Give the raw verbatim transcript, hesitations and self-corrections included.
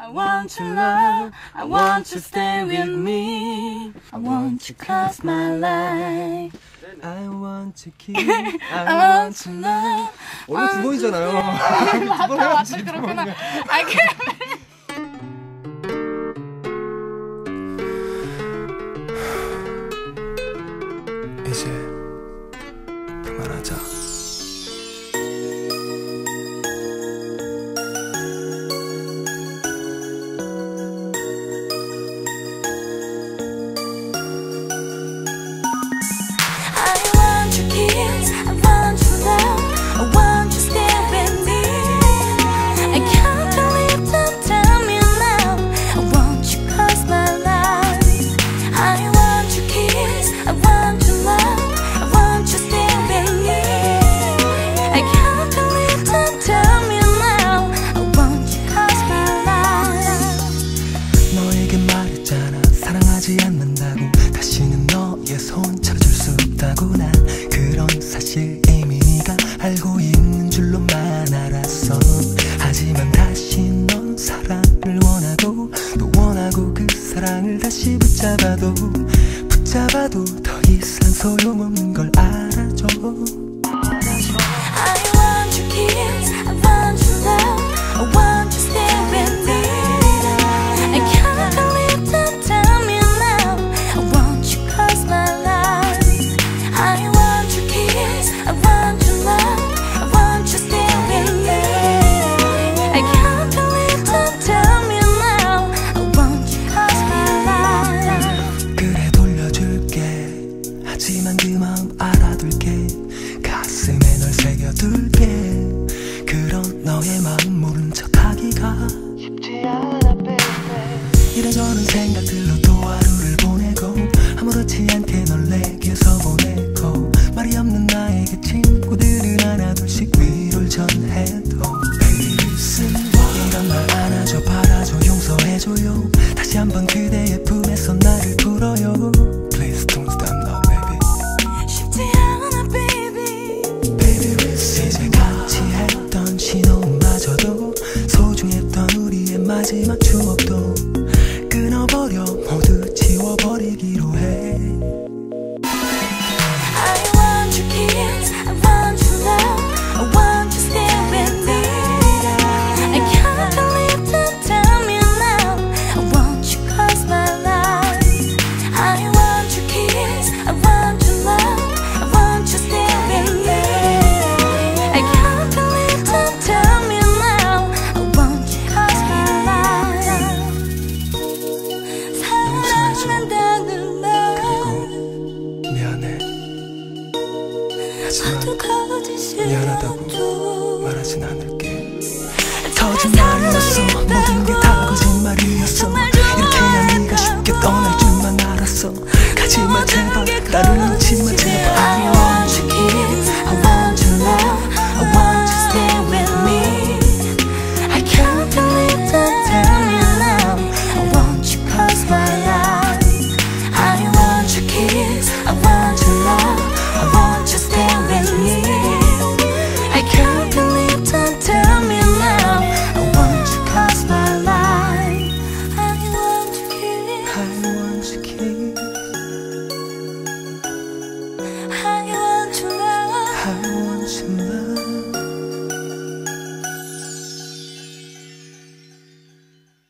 I want your love, I want you to stay with me. I want you cause my life. I want to keep, I want to love. 원래 두 번이잖아요. 맞다, 맞다, 그렇구나. I can't. 이제 그만하자. 사랑하지 않는다고 다시는 너의 손 잡아줄 수 없다고 난 그런 사실 이미 네가 알고 있는 줄로만 알았어. 하지만 다시 넌 사랑을 원하고 또 원하고 그 사랑을 다시 붙잡아도 붙잡아도 더 이상 소용없는 걸 알아줘. I want your kiss, I want your love, I want you to stay with me. I can't believe don't tell me now. I want you cause my life. I want your kiss, I want your love, I want you to stay with me. I can't believe don't tell me now. I want you cause my life. 그래 돌려줄게. 하지만 그 마음 알아둘게. 가슴에 널 새겨둘게. 그런 너의 마음 모른 척하기가 쉽지 않아 baby. 이런저런 생각들로 또 하루를 보내고 아무렇지 않게 널 내게서 보내고 말이 없는 나에게 친구들은 하나둘씩 위로를 전해도 Baby listen 이런 말 안아줘 바라줘 용서해줘요. 다시 한번 그대의 품에서 나를 불어요. Please don't stop now baby. 쉽지 않아 baby. Baby listen 이제 같이 했던 신호마저도 소중했던 우리의 마지막 추억도